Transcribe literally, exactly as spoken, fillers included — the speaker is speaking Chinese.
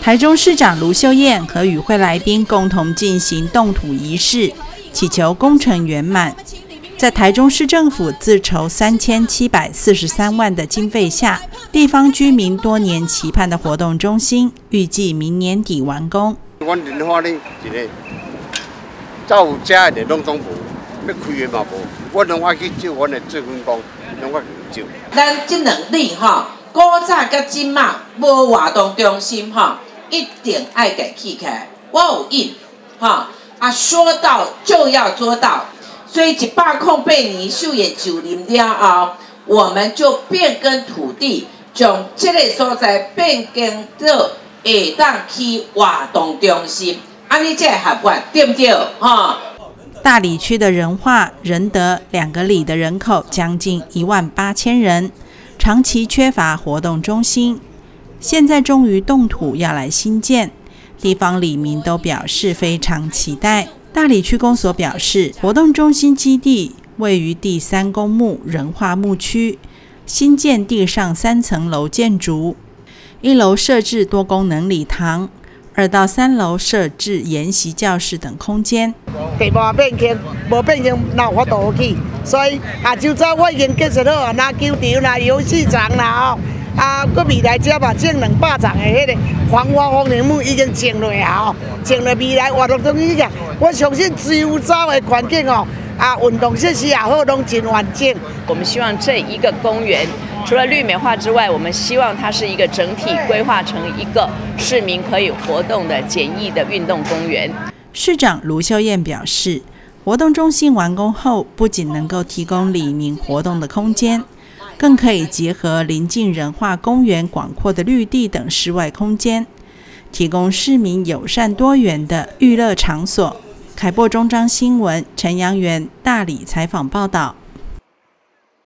台中市长卢秀燕和与会来宾共同进行动土仪式，祈求工程圆满。在台中市政府自筹三千七百四十三万的经费下，地方居民多年期盼的活动中心，预计明年底完工。 阮人化呢，一个造家的拢总无，要开的嘛无。我人化去借阮的做分工，人化去借。 咱这两里哈，古早甲今嘛无活动中心哈，一定爱给起起来。我有印哈啊，说到就要做到。所以一百零八年秀也九零了后，我们就变更土地，将这个所在变更到下当去活动中心，安尼才合法，对不对？哈。 大里区的仁化、仁德两个里的人口将近一万八千人，长期缺乏活动中心，现在终于动土要来新建，地方里民都表示非常期待。大里区公所表示，活动中心基地位于第三公墓仁化牧区，新建地上三层楼建筑，一楼设置多功能礼堂，二到三楼设置研习教室等空间。 地无变迁，无变迁哪有法度去？所以下周早我已经建设好，那球场啦、游戏场啦哦，啊，佮未来遮嘛种两百丛的迄个黄花风铃木已经种落啊哦，种落未来活动中心个，我相信自由走的环境哦，啊，运动设施也好，拢真完整。 我们希望这一个公园，除了绿美化之外，我们希望它是一个整体规划成一个市民可以活动的简易的运动公园。 市长卢秀燕表示，活动中心完工后，不仅能够提供里民活动的空间，更可以结合邻近仁化公园广阔的绿地等室外空间，提供市民友善多元的娱乐场所。凯擘中彰新闻陈阳元大里采访报道。